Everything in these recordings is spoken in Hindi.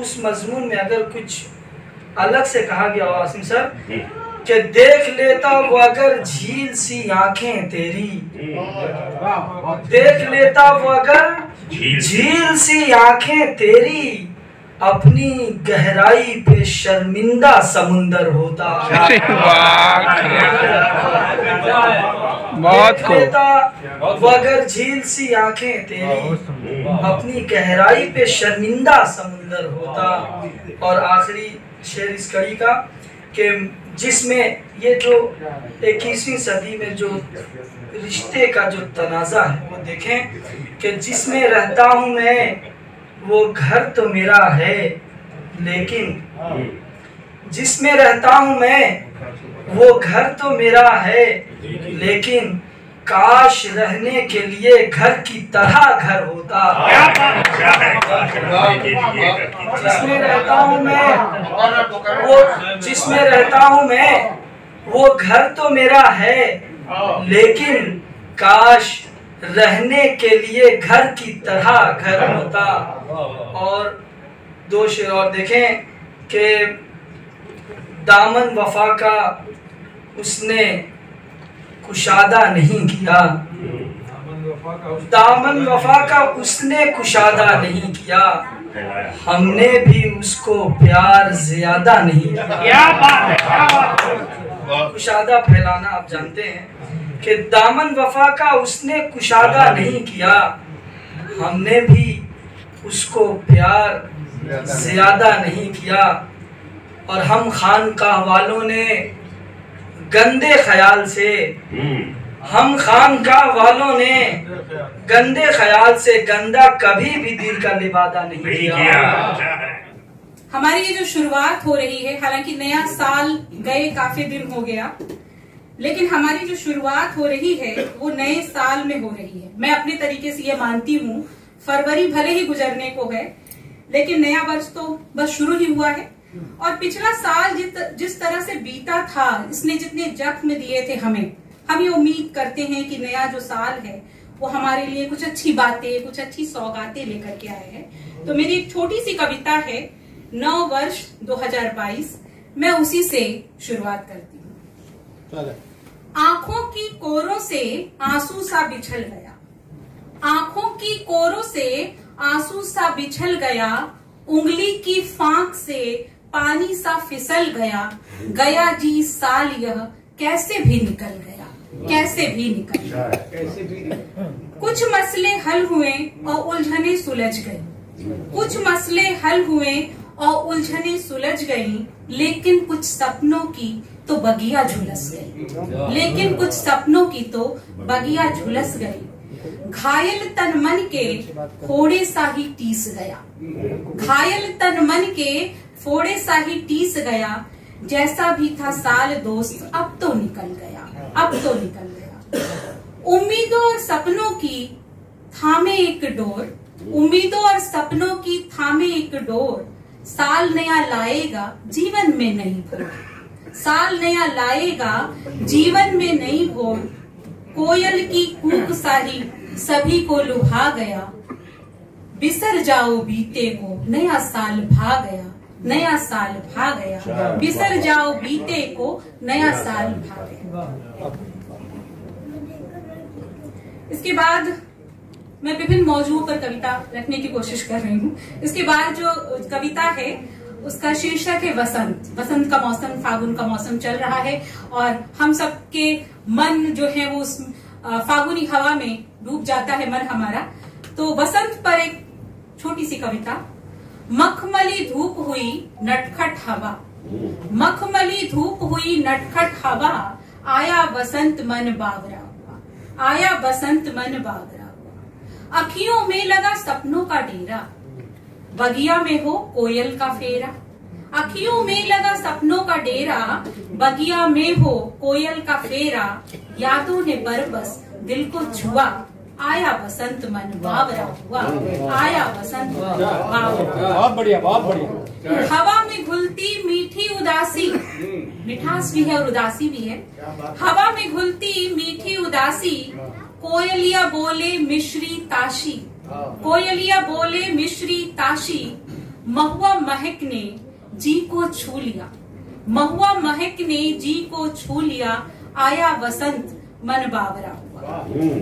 उस मजमून में अगर कुछ अलग से कहा गया हो आसिम सर कि देख लेता वो अगर झील सी आंखें तेरी, देख लेता वो अगर झील सी आंखें तेरी, अपनी गहराई पे शर्मिंदा समुंदर होता। बहुत वो अगर झील सी आंखें तेरी, अपनी गहराई पे शर्मिंदा समुंदर होता। और आखिरी शेर इस कड़ी का कि जिसमें ये जो 21वीं सदी में जो रिश्ते का जो तनाज़ा है वो देखें कि जिसमें रहता हूँ मैं वो घर तो मेरा है, लेकिन जिसमें रहता हूँ मैं वो घर तो मेरा है, लेकिन काश रहने के लिए घर की तरह घर होता। जिसमें रहता हूँ मैं वो, जिसमें रहता हूँ मैं वो घर तो मेरा है, लेकिन काश रहने के लिए घर की तरह घर होता। और दो शेर और देखें कि दामन वफा का उसने कुशादा नहीं किया, दामन वफा का उसने कुशादा नहीं किया, हमने भी उसको प्यार ज्यादा नहीं किया। कुशादा फैलाना आप जानते हैं कि दामन वफा का उसने कुशादा नहीं किया, हमने भी उसको प्यार ज्यादा नहीं किया। और हम खानकाह वालों ने गंदे ख्याल से, हम खानकाह वालों ने गंदे ख्याल से गंदा कभी भी दिल का लिबादा नहीं किया। हमारी ये जो शुरुआत हो रही है, हालांकि नया साल गए काफी दिन हो गया, लेकिन हमारी जो शुरुआत हो रही है वो नए साल में हो रही है। मैं अपने तरीके से ये मानती हूँ, फरवरी भले ही गुजरने को है, लेकिन नया वर्ष तो बस शुरू ही हुआ है। और पिछला साल जिस तरह से बीता था, इसने जितने जख्म दिए थे हमें, हम ये उम्मीद करते हैं कि नया जो साल है वो हमारे लिए कुछ अच्छी बातें, कुछ अच्छी सौगातें लेकर के आए हैं। तो मेरी एक छोटी सी कविता है, नव वर्ष 2022, मैं उसी से शुरुआत करती हूँ। आंखों की कोरों से आंसू सा बिछल गया, आंखों की कोरों से आंसू सा बिछल गया, उंगली की फांक से पानी सा फिसल गया, गया जी साल यह कैसे भी निकल गया, कैसे भी निकल गया। कुछ मसले हल हुए और उलझने सुलझ गई, कुछ मसले हल हुए और उलझने सुलझ गई, लेकिन कुछ सपनों की तो बगिया झुलस गई, लेकिन कुछ सपनों की तो बगिया झुलस गई। घायल तन मन के फोड़े सा ही टीस गया, घायल तन मन के फोड़े सा ही टीस गया, जैसा भी था साल दोस्त अब तो निकल गया, अब तो निकल गया। उम्मीदों और सपनों की थामे एक डोर, उम्मीदों और सपनों की थामे एक डोर, साल नया लाएगा जीवन में नई भोर, साल नया लाएगा जीवन में नई भोर। कोयल की कूक सा ही सभी को लुभा गया, बिसर जाओ बीते को नया साल भा गया, नया साल भा गया, बिसर जाओ बीते को नया साल भा गया। इसके बाद मैं विभिन्न मौजूओं पर कविता रखने की कोशिश कर रही हूँ। इसके बाद जो कविता है उसका शीर्षक है वसंत। वसंत का मौसम, फागुन का मौसम चल रहा है और हम सबके मन जो है वो उस फागुनी हवा में डूब जाता है मन हमारा। तो वसंत पर एक छोटी सी कविता। मखमली धूप हुई नटखट हवा, मखमली धूप हुई नटखट हवा, आया बसंत मन बावरा हुआ, आया बसंत मन बावरा हुआ। अखियों में लगा सपनों का डेरा, बगिया में हो कोयल का फेरा, अखियों में लगा सपनों का डेरा, बगिया में हो कोयल का फेरा, यादों ने बरबस दिल को छुआ, आया बसंत मन बावरा हुआ, आया बसंत मन बावरा। बहुत बढ़िया, बहुत बढ़िया। हवा में घुलती मीठी उदासी, मिठास भी है और उदासी भी है। हवा में घुलती मीठी उदासी, कोयलिया बोले मिश्री ताशी, कोयलिया बोले मिश्री ताशी, महुआ महक ने जी को छू लिया, महुआ महक ने जी को छू लिया, आया वसंत मन बावरा हुआ।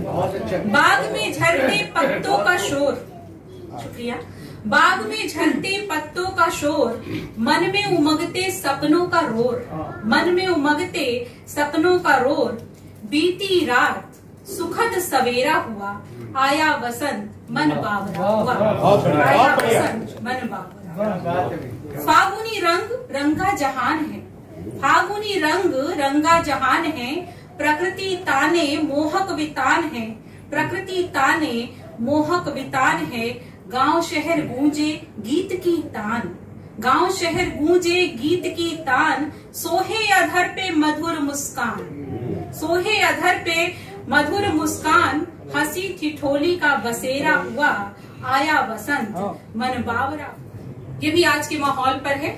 बाग में झरते पत्तों का शोर, शुक्रिया, बाग में झरते पत्तों का शोर, मन में उमगते सपनों का रोर, मन में उमगते सपनों का रोर, बीती रात सुखद सवेरा हुआ, आया वसंत मन बावरा हुआ, आया वसंत मन बावरा। फागुनी रंग रंगा जहान है, फागुनी रंग रंगा जहान है, प्रकृति ताने मोहक वितान है, प्रकृति ताने मोहक वितान है, गांव शहर गूंजे गीत की तान, गांव शहर गूंजे गीत की तान, सोहे अधर पे मधुर मुस्कान, सोहे अधर पे मधुर मुस्कान, हंसी ठिठोली का बसेरा हुआ, आया वसंत मन बावरा। ये भी आज के माहौल पर है।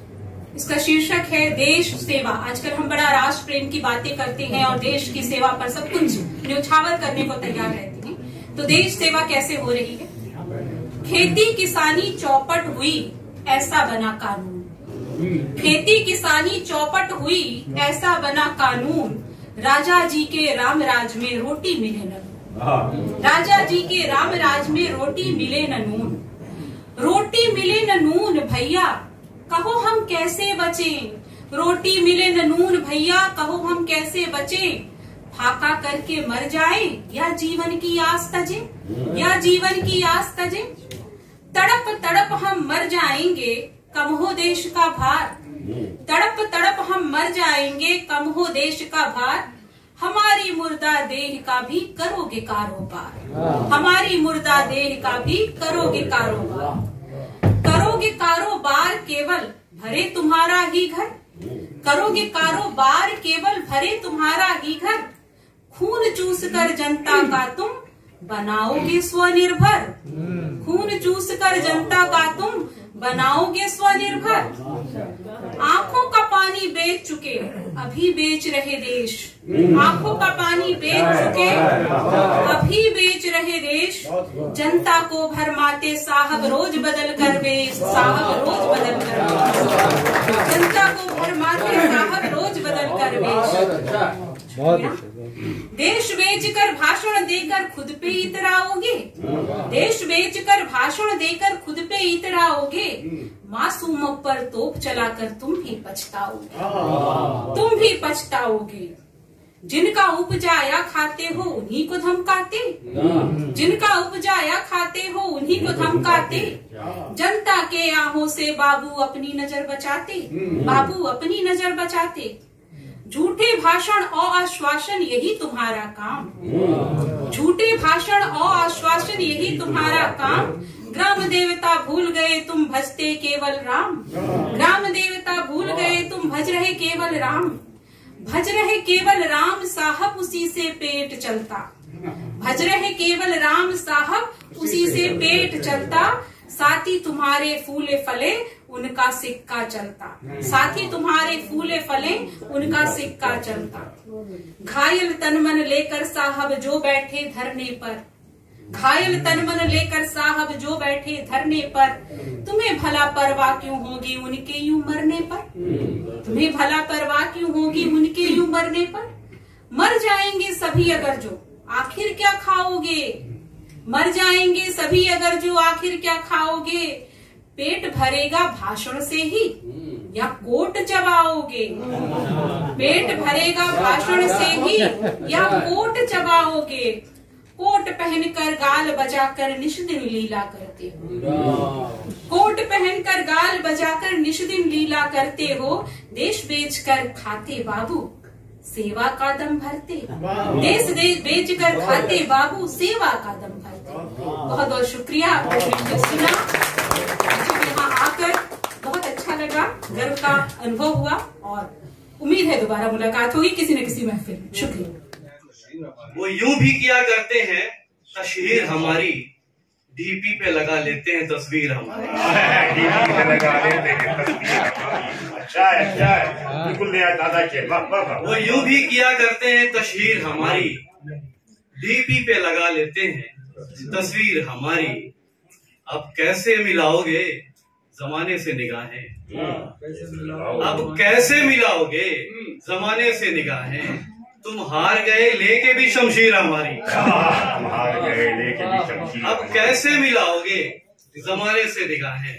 इसका शीर्षक है देश सेवा। आजकल हम बड़ा राष्ट्र प्रेम की बातें करते हैं और देश की सेवा पर सब कुछ न्यौछावर करने को तैयार रहते हैं। तो देश सेवा कैसे हो रही है? खेती किसानी चौपट हुई, ऐसा बना कानून, खेती किसानी चौपट हुई, ऐसा बना कानून, राजा जी के राम राज में रोटी मिले न नून, राजा जी के राम राज में रोटी मिले न नून, रोटी मिले न नून भैया कहो हम कैसे बचें, रोटी मिले न नून भैया कहो हम कैसे बचें, फाका करके मर जाए या जीवन की आस तजे, या जीवन की आस तजे, तड़प तड़प हम मर जाएंगे कम हो देश का भार, तड़प तड़प हम मर जाएंगे कम हो देश का भार, हमारी मुर्दा देह का भी करोगे कारोबार, हमारी मुर्दा देह का भी करोगे कारोबार, करोगे कारोबार केवल भरे तुम्हारा ही घर, करोगे कारोबार केवल भरे तुम्हारा ही घर, खून चूस कर जनता का तुम बनाओगे स्वनिर्भर, खून चूस कर जनता का तुम बनाओगे स्वनिर्भर, आंखों का पानी बेच चुके अभी बेच रहे देश, आंखों का पानी बेच चुके अभी बेच रहे देश, जनता को भरमाते साहब रोज बदल कर वेश, साहब रोज बदल कर वेश, जनता को भरमाते साहब रोज बदल कर वेश, देश बेचकर भाषण देकर खुद पे इतराओगे, देश बेचकर भाषण देकर खुद पे इतराओगे, मासूमों पर तोप चलाकर तुम भी पछताओगे, तुम भी पछताओगे, जिनका उपजाया खाते हो उन्हीं को धमकाते, जिनका उपजाया खाते हो उन्हीं को धमकाते, जनता के आहों से बाबू अपनी नजर बचाते, बाबू अपनी नजर बचाते, झूठे भाषण और आश्वासन यही तुम्हारा काम, झूठे भाषण और आश्वासन यही तुम्हारा काम, ग्राम देवता भूल गए तुम भजते केवल राम, ग्राम देवता भूल गए तुम भज रहे केवल राम, भज रहे केवल राम साहब उसी से पेट चलता, भज रहे केवल राम साहब उसी से पेट चलता, साथी तुम्हारे फूले फले उनका सिक्का चलता, साथी तुम्हारे फूले फले उनका सिक्का चलता, घायल तन मन लेकर साहब जो बैठे धरने पर, घायल तन मन लेकर साहब जो बैठे धरने पर, तुम्हें भला परवाह क्यों होगी उनके यूं मरने पर, तुम्हें भला परवाह क्यों होगी उनके यूं मरने पर, मर जाएंगे सभी अगर जो आखिर क्या खाओगे, मर जाएंगे सभी अगर जो आखिर क्या खाओगे, पेट भरेगा भाषण से ही या कोट चबाओगे, पेट भरेगा भाषण से ही या कोट चबाओगे, कोट पहनकर गाल बजाकर निष्दिन लीला करते हो, कोट पहनकर गाल बजाकर निष्दिन लीला करते हो, देश बेचकर खाते बाबू सेवा का दम भरते, देश बेचकर खाते बाबू सेवा का दम भरते। बहुत बहुत शुक्रिया आपने सुना, यहाँ आकर बहुत अच्छा लगा, गर्व का अनुभव हुआ और उम्मीद है दोबारा मुलाकात होगी किसी न किसी महफिल में। शुक्रिया। वो यूं भी किया करते हैं तशहीर हमारी, डीपी पे लगा लेते हैं तस्वीर हमारी, डीपी पे लगा लेते हैं तस्वीर। अच्छा है बिल्कुल नया दादा के। वो यूं भी किया करते हैं तशहीर हमारी, डीपी पे लगा लेते हैं तस्वीर हमारी, अब कैसे मिलाओगे जमाने से निगाहें। अब कैसे मिलाओगे जमाने से निगाहें, तुम हार गए लेके भी शमशीर हमारी। तुम हार गए लेके भी शमशीर। अब कैसे मिलाओगे जमाने से निगाहें,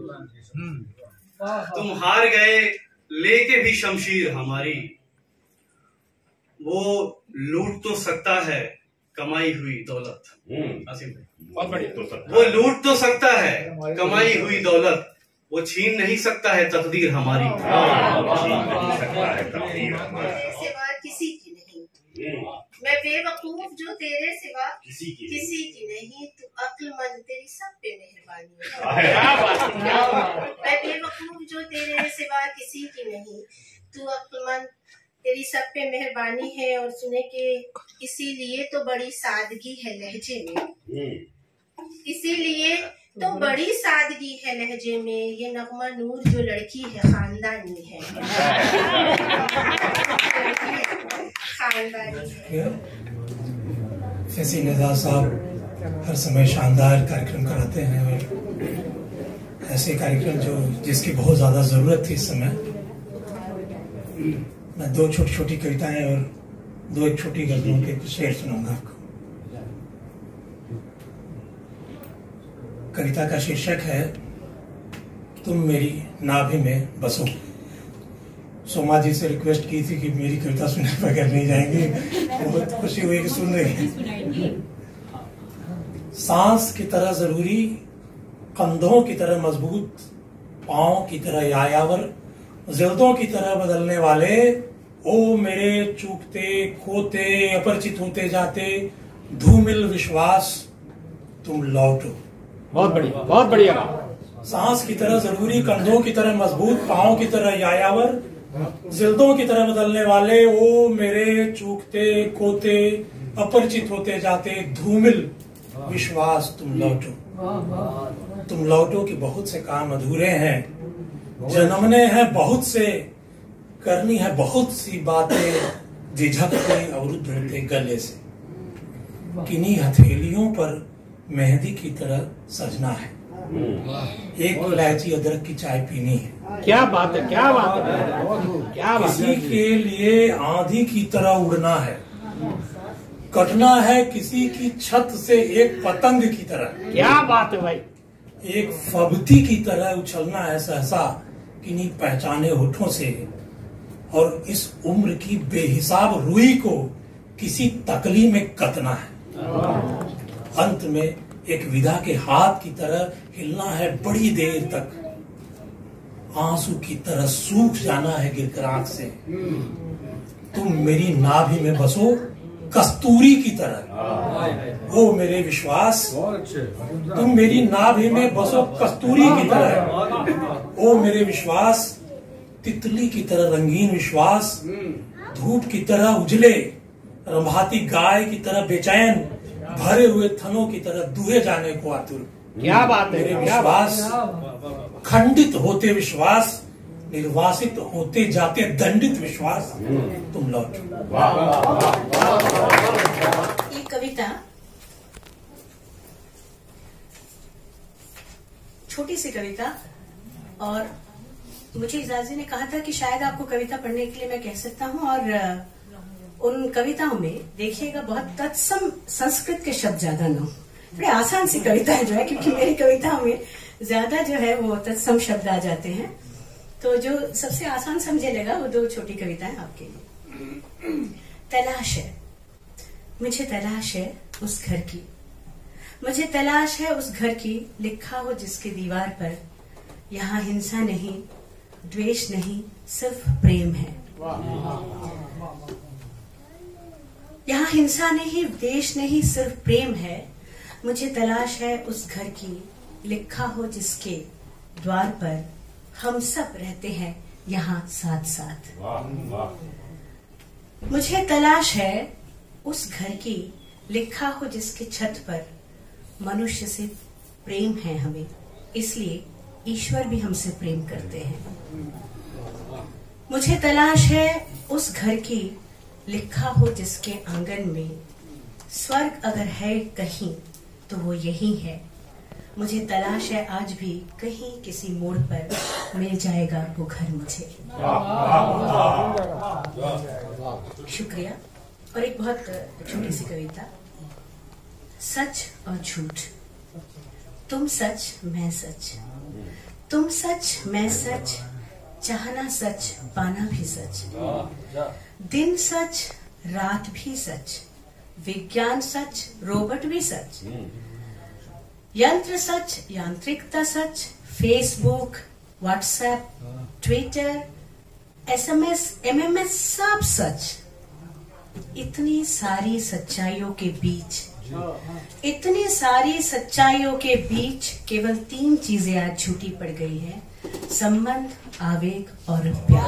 तुम हार गए लेके भी शमशीर हमारी। वो लूट तो सकता है कमाई हुई दौलत, बहुत बढ़िया। वो लूट तो सकता है कमाई हुई दौलत, वो छीन नहीं सकता है तकदीर हमारी। सिवा किसी की नहीं, मैं बेवकूफ जो तेरे सिवा किसी की नहीं, तू अक्लमंद तेरी सब पे मेहरबानी है। मैं बेवकूफ जो तेरे सिवा किसी की नहीं, तू अक्लमंद तेरी सब पे मेहरबानी है। और सुने के इसीलिए तो बड़ी सादगी है लहजे में, इसीलिए तो बड़ी सादगी है लहजे में, ये नगमा नूर जो लड़की है खानदानी है, खानदानी है। फैसी निज़ार साहब हर समय शानदार कार्यक्रम कराते हैं, और ऐसे कार्यक्रम जिसकी बहुत ज्यादा जरूरत थी इस समय। मैं दो छोटी छोटी कविताएं और दो एक छोटी गजलों के शेर सुनाऊंगा आपको। कविता का शीर्षक है तुम मेरी नाभि में बसो। सोमा जी से रिक्वेस्ट की थी कि मेरी कविता सुनने बगैर नहीं जाएंगे, बहुत खुशी हुई कि सुन रही है। सांस की तरह जरूरी, कंधों की तरह मजबूत, पांव की तरह यायावर, जिल्दों की तरह बदलने वाले, ओ मेरे चूकते खोते अपरिचित होते जाते धूमिल विश्वास तुम लौटो। बहुत बढ़िया, बहुत बढ़िया। सांस की तरह जरूरी, कंधों की तरह मजबूत, पांव की तरह यायावर, जिल्दों की तरह बदलने वाले, ओ मेरे चूकते खोते अपरिचित होते जाते धूमिल विश्वास तुम लौटो। तुम लौटो कि बहुत से काम अधूरे हैं, जन्मने हैं बहुत से, करनी है बहुत सी बातें, झिझकते अवरुद्ध होते गले से, किन्हीं हथेलियों पर मेहंदी की तरह सजना है, एक इलायची अदरक की चाय पीनी है। क्या बात है, क्या बात है, क्या बात किसी के लिए आंधी की तरह उड़ना है, कटना है किसी की छत से एक पतंग की तरह। क्या बात है भाई। एक फबती की तरह उछलना है सहसा किन्हीं पहचाने होठों से, और इस उम्र की बेहिसाब रूई को किसी तकली में कतना है। अंत में एक विदा के हाथ की तरह हिलना है बड़ी देर तक, आंसू की तरह सूख जाना है गिरकर आंख से। तुम मेरी नाभि में बसो कस्तूरी की तरह, ओ मेरे विश्वास, तुम मेरी नाभि में बसो कस्तूरी की तरह, ओ मेरे विश्वास, तितली की तरह रंगीन विश्वास, धूप की तरह उजले, रंभाती गाय की तरह बेचैन, भरे हुए थनों की तरह दुहे जाने को आतुर। क्या बात है, मेरे विश्वास, खंडित होते विश्वास, निर्वासित होते जाते दंडित विश्वास तुम लौटो। ये कविता छोटी सी कविता, और मुझे इजाजी ने कहा था कि शायद आपको कविता पढ़ने के लिए मैं कह सकता हूँ, और उन कविताओं में देखिएगा बहुत तत्सम संस्कृत के शब्द ज्यादा न हो, थोड़ी आसान सी कविता है जो है, क्योंकि मेरी कविताओं में ज्यादा जो है वो तत्सम शब्द आ जाते हैं। तो जो सबसे आसान समझे लगा वो दो छोटी कविताएं आपके लिए। तलाश है, मुझे तलाश है उस घर की, मुझे तलाश है उस घर की, लिखा हो जिसके दीवार पर, यहाँ हिंसा नहीं द्वेष नहीं सिर्फ प्रेम है। यहाँ हिंसा नहीं द्वेष नहीं सिर्फ प्रेम है, मुझे तलाश है उस घर की, लिखा हो जिसके द्वार पर, हम सब रहते हैं यहाँ साथ साथ। मुझे तलाश है उस घर की, लिखा हो जिसके छत पर, मनुष्य से प्रेम है हमें, इसलिए ईश्वर भी हमसे प्रेम करते हैं। मुझे तलाश है उस घर की, लिखा हो जिसके आंगन में, स्वर्ग अगर है कहीं तो वो यही है, मुझे तलाश है आज भी, कहीं किसी मोड़ पर मिल जाएगा वो घर मुझे। शुक्रिया। और एक बहुत छोटी सी कविता। सच और झूठ। तुम सच मैं सच, तुम सच मैं सच, चाहना सच पाना भी सच, दिन सच रात भी सच, विज्ञान सच रोबोट भी सच, यंत्र सच यांत्रिकता सच, Facebook WhatsApp Twitter SMS MMS सब सच। इतनी सारी सच्चाइयों के बीच, इतनी सारी सच्चाइयों के बीच केवल 3 चीजें आज झूठी पड़ गई है, संबंध, आवेग और प्यार।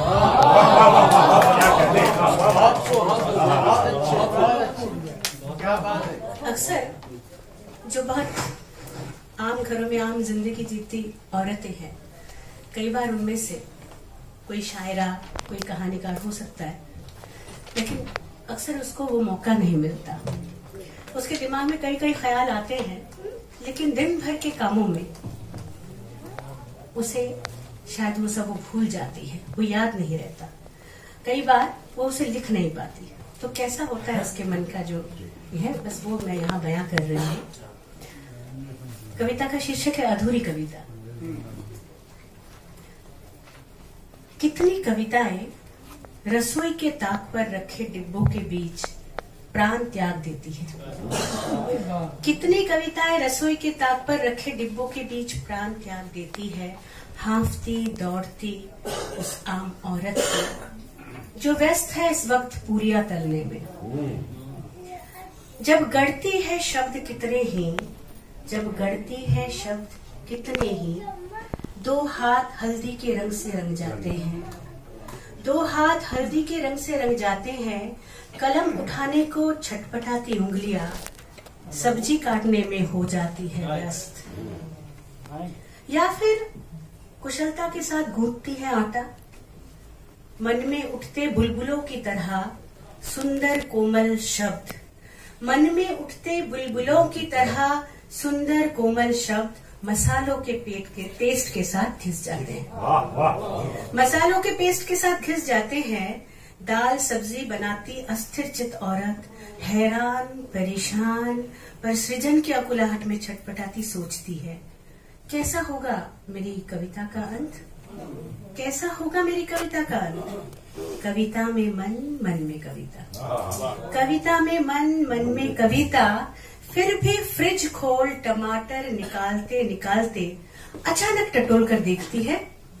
अक्सर जो बहुत आम घरों में आम जिंदगी जीती औरतें हैं, कई बार उनमें से कोई शायरा, कोई कहानीकार हो सकता है, लेकिन अक्सर उसको वो मौका नहीं मिलता। उसके दिमाग में कई ख्याल आते हैं, लेकिन दिन भर के कामों में उसे शायद वो सब वो भूल जाती है, वो याद नहीं रहता। कई बार वो उसे लिख नहीं पाती। तो कैसा होता है उसके मन का जो है, बस वो मैं यहाँ बयां कर रही हूँ। कविता का शीर्षक है अधूरी कविता। कितनी कविताएं रसोई के ताक पर रखे डिब्बों के बीच प्राण त्याग देती है। कितनी कविताएं रसोई के ताक पर रखे डिब्बों के बीच प्राण त्याग देती है, हांफती दौड़ती उस आम औरत को जो व्यस्त है इस वक्त पूरियां तलने में। जब गढ़ती है शब्द कितने ही, जब गढ़ती है शब्द कितने ही, 2 हाथ हल्दी के रंग से रंग जाते हैं, 2 हाथ हल्दी के रंग से रंग जाते हैं। कलम उठाने को छटपटाती उंगलियां सब्जी काटने में हो जाती है व्यस्त, या फिर कुशलता के साथ गूंथती है आटा। मन में उठते बुलबुलों की तरह सुंदर कोमल शब्द, मन में उठते बुलबुलों की तरह सुंदर कोमल शब्द मसालों के पेस्ट के साथ घिस जाते हैं। मसालों के पेस्ट के साथ घिस जाते हैं। दाल सब्जी बनाती अस्थिर चित औरत हैरान परेशान पर सृजन की अकुलाहट में छटपटाती सोचती है, कैसा होगा मेरी कविता का अंत, कैसा होगा मेरी कविता का अंत। कविता में मन, मन में कविता, कविता में मन, मन में कविता। फिर भी फ्रिज खोल टमाटर निकालते निकालते अचानक टटोल कर देखती है,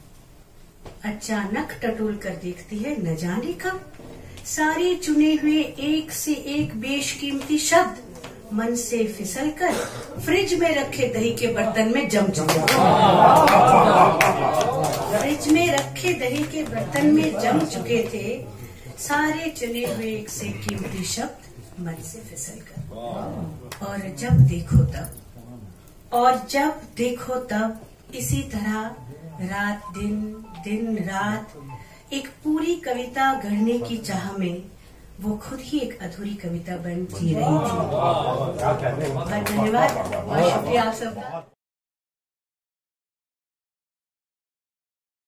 अचानक टटोल कर देखती है, न जाने कब सारे चुने हुए एक से एक बेशकीमती शब्द मन से फिसलकर फ्रिज में रखे दही के बर्तन में जम चुके। फ्रिज में रखे दही के बर्तन में जम चुके थे सारे चुने हुए एक से कीमती शब्द मन से फिसलकर। और जब देखो तब, और जब देखो तब इसी तरह रात दिन, दिन रात एक पूरी कविता गढ़ने की चाह में वो खुद ही एक अधूरी कविता बन जी रही थी। धन्यवाद, बहुत शुक्रिया आप सबका।